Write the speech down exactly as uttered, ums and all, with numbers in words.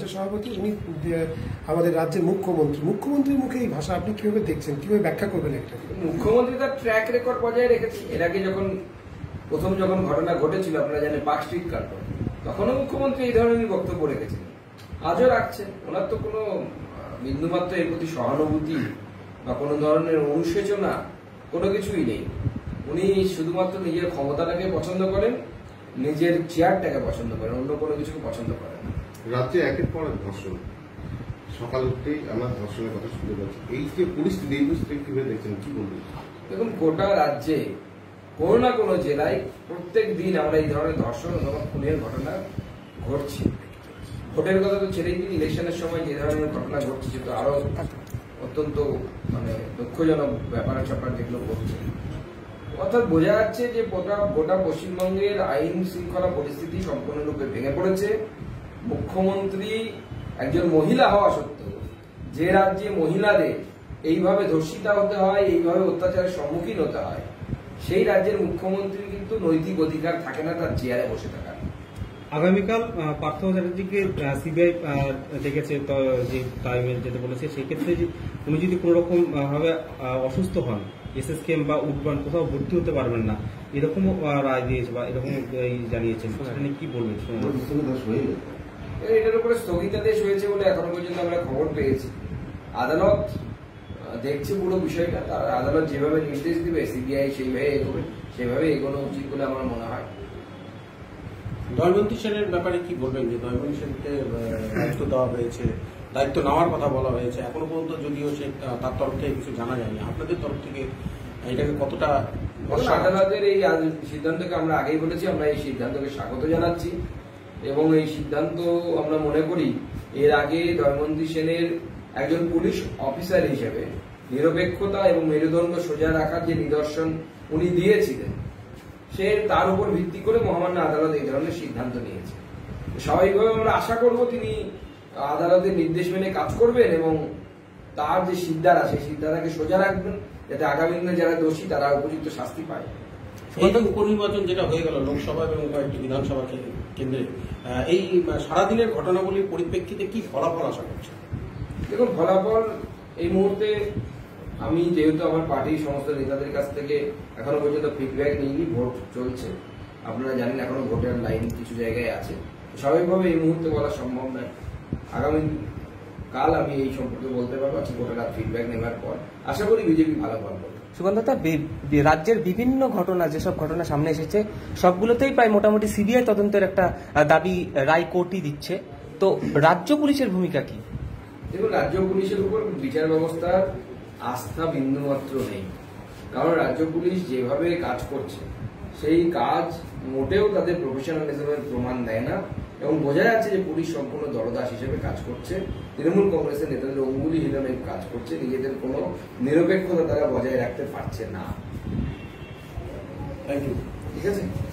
পরিষদের সভাপতি, উনি আমাদের রাজ্যের মুখ্যমন্ত্রী। মুখ্যমন্ত্রীর মুখে এই ভাষা আপনি কিভাবে দেখছেন, কিভাবে ব্যাখ্যা করবেন একটা? মুখ্যমন্ত্রী তার ট্র্যাক রেকর্ড বজায় রেখেছে। এর আগে যখন প্রথম যখন ঘটনা ঘটেছিল, আপনারা জানেন পার্ক স্ট্রিট কাণ্ড, তখনও মুখ্যমন্ত্রী এই ধরনের বক্তব্য রেখেছেন, আজও রাখছেন। ওনার তো কোনো বিন্দুমাত্র এর প্রতি সহানুভূতি বা কোনো ধরনের অনুশোচনা কোনো কিছুই নেই। উনি শুধুমাত্র নিজের ক্ষমতাটাকে পছন্দ করেন, নিজের চেয়ারটাকে পছন্দ করেন, অন্য কোনো কিছুকে পছন্দ করেন না। রাজ্যে একের পর এক ধর্ষণ, সকাল উঠতেই আমরা ধর্ষণের কথা শুনতে পাচ্ছি। এই যে পরিস্থিতি, এই পরিস্থিতি কিভাবে দেখছেন, কি বলবেন? দেখুন, গোটা রাজ্যে কোনো না কোনো জেলায় প্রত্যেক দিন আমরা এই ধরনের ধর্ষণ অথবা খুনের ঘটনা ঘটছে। ভোটের কথা তো ছেড়েই দিন, ইলেকশনের সময় যে ধরনের ঘটনা ঘটছে সেটা আরো অত্যন্ত মানে দুঃখজনক ব্যাপার স্যাপার যেগুলো ঘটছে। অর্থাৎ বোঝা যাচ্ছে যে গোটা গোটা পশ্চিমবঙ্গের আইন শৃঙ্খলা পরিস্থিতি সম্পূর্ণরূপে ভেঙে পড়েছে। মুখ্যমন্ত্রী একজন মহিলা হওয়া সত্ত্বেও যে রাজ্যে মহিলাদের এইভাবে ধর্ষিতা হতে হয়, এইভাবে অত্যাচারের সম্মুখীন হতে হয়, সেই রাজ্যের মুখ্যমন্ত্রীর কিন্তু নৈতিক অধিকার থাকে না তার চেয়ারে বসে থাকার। আগামীকাল পার্থ চ্যাটার্জিকে সিবিআই ডেকেছে, যে টাইমে যেতে বলেছে, সেক্ষেত্রে উনি যদি কোন রকম ভাবে অসুস্থ হন, এসএসকেএম বা উডবান কোথাও ভর্তি হতে পারবেন না, এরকম রায় দিয়েছে বা এরকম জানিয়েছেন, সেখানে কি বলবেন? এটার উপরে স্থগিতাদেশ হয়েছে বলে এখনো পর্যন্ত আমরা খবর পেয়েছি। আদালত দেখছে পুরো বিষয়টা, তার আদালত যেভাবে নির্দেশ দিবে সিবিআই সেইভাবে এগোবে, সেভাবে এগোনো উচিত বলে আমার মনে হয়। দয়মন্তী সেনের ব্যাপারে কি বলবেন? যে দয়মন্তী সেনকে দায়িত্ব দেওয়া হয়েছে, দায়িত্ব নেওয়ার কথা বলা হয়েছে, এখনো পর্যন্ত যদিও সে তার তরফ থেকে কিছু জানা যায়নি, আপনাদের তরফ থেকে এটাকে কতটা? আদালতের এই সিদ্ধান্তকে আমরা আগেই বলেছি, আমরা এই সিদ্ধান্তকে স্বাগত জানাচ্ছি এবং এই সিদ্ধান্ত আমরা মনে করি এর আগে দয়মন্তী সেনের একজন পুলিশ অফিসার হিসেবে নিরপেক্ষতা এবং মেরুদণ্ড সোজা রাখার যে নিদর্শন উনি দিয়েছিলেন, সে তার উপর ভিত্তি করে মহামান্য আদালত এই ধরনের সিদ্ধান্ত নিয়েছে। স্বাভাবিকভাবে আমরা আশা করব তিনি আদালতের নির্দেশ মেনে কাজ করবেন এবং তার যে সিদ্ধারা সেই সিদ্ধারাকে সোজা রাখবেন, যাতে আগামী দিনে যারা দোষী তারা উপযুক্ত শাস্তি পায়। এই উপনির্বাচন যেটা হয়ে গেল লোকসভা এবং কয়েকটি বিধানসভা কেন্দ্রে, এই সারাদিনের ঘটনাগুলির পরিপ্রেক্ষিতে কি ফলাফল আশা করছে? দেখুন, ফলাফল এই মুহূর্তে আমি যেহেতু আমার পার্টির সমস্ত নেতাদের কাছ থেকে এখনো পর্যন্ত ফিডব্যাক নিইনি, ভোট চলছে, আপনারা জানেন এখনো ভোটের লাইন কিছু জায়গায় আছে, স্বাভাবিকভাবে এই মুহূর্তে বলা সম্ভব নয়। আগামী কাল আমি এই সম্পর্কে বলতে পারবো, আজকে ভোটার ফিডব্যাক নেওয়ার পর আশা করি বিজেপি ভালো ফল করবে। সুগন্ধতা, রাজ্যের বিভিন্ন ঘটনা, যেসব ঘটনা সামনে এসেছে সবগুলোতেই প্রায় মোটামুটি সিবিআই তদন্তের একটা দাবি রায় কোর্টই দিচ্ছে, তো রাজ্য পুলিশের ভূমিকা কি? দেখুন, রাজ্য পুলিশের উপর বিচার ব্যবস্থার আস্থা বিন্দুমাত্র নেই, কারণ রাজ্য পুলিশ যেভাবে কাজ করছে সেই কাজ মোটেও তাদের প্রফেশনালিজমের প্রমাণ দেয় না এবং বোঝা যাচ্ছে যে পুলিশ সম্পূর্ণ দলদাস হিসেবে কাজ করছে, তৃণমূল কংগ্রেসের নেতাদের অঙ্গুলি হিলানো কাজ করছে, নিজেদের কোনো নিরপেক্ষতা তারা বজায় রাখতে পারছে না। Thank you. ঠিক আছে।